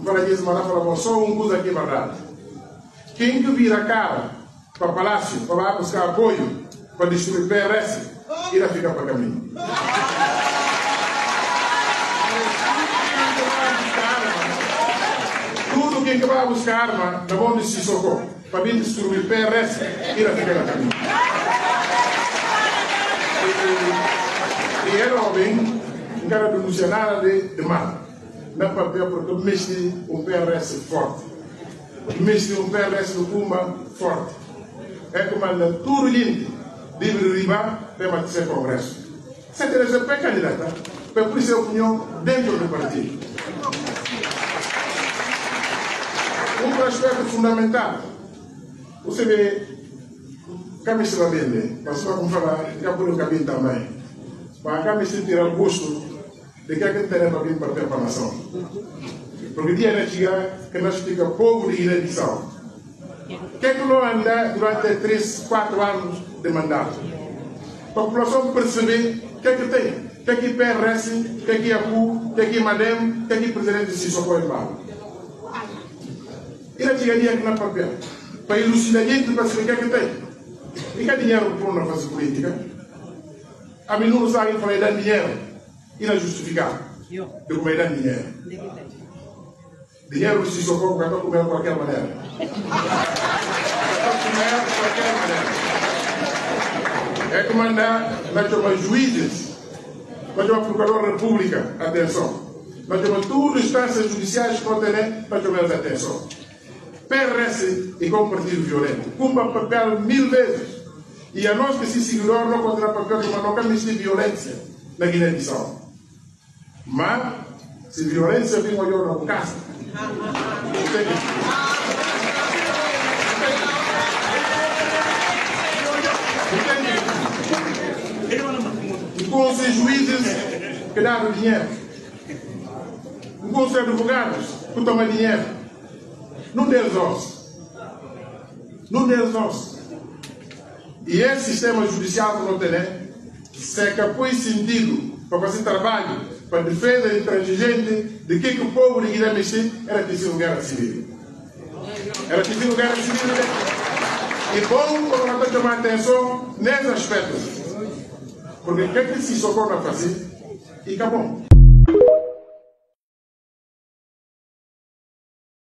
para dizer, mas fala só coisa aqui verdade. Quem que vira a cara para o palácio, para buscar apoio, para destruir o PRS, irá ficar para caminho. Tudo quem que vai buscar arma na mão de Sissoko para vir destruir o PRS, irá ficar para caminho. E era homem, não quero denunciar nada de mal. Não para ver porque mexe um PRS forte. Mexe um PRS no Pumba forte. É comandante tudo lindo. Livre riba, tema de ser congresso. Se interessa para candidata, para por isso a opinião dentro do partido. Um aspecto fundamental. Você vê, camisa vai vender, mas só como falar, já por um cabelo também. Mas a camisa tira o gosto de que a gente tem para vir para a nação. Porque o dia é que nós fica povo de Guiné-Bissau. O que é que não anda durante 3, 4 anos de mandato? A população perceber o que é que tem. O que é que PRS, o que é que APU, o que é que MADEM, o que é que o presidente Sissoko Embalo. Ele chegaria aqui na papel para elucidar a gente para saber o que é que tem. E que é dinheiro para não fazer política? A mim não sabe falar de dinheiro e não justificar de como é de dinheiro. Dinheiro se socorro para comer de qualquer maneira. É comandar, nós chamamos juízes, nós chamamos procurador da República, atenção. Nós chamamos todas as instâncias judiciais que não têm, nós chamamos atenção. PRS e como partido violento, cumpre papel 1000 vezes. E a nós que se seguidor não contra papel de uma nunca de violência na Guiné-Bissau. Mas, se violência vem olhar na casa, com os juízes que dão dinheiro, com os advogados que tomam dinheiro, não deles ossos. Não deles ossos. E esse sistema judicial que não tem, se é que põe sentido para fazer trabalho, para defesa intransigente de que o povo de Guiné-Bissau era que se guerra civil. Era que se guerra civil. E bom, para nós chamar atenção nesse aspecto. Porque o que se socorre a fazer, e acabou.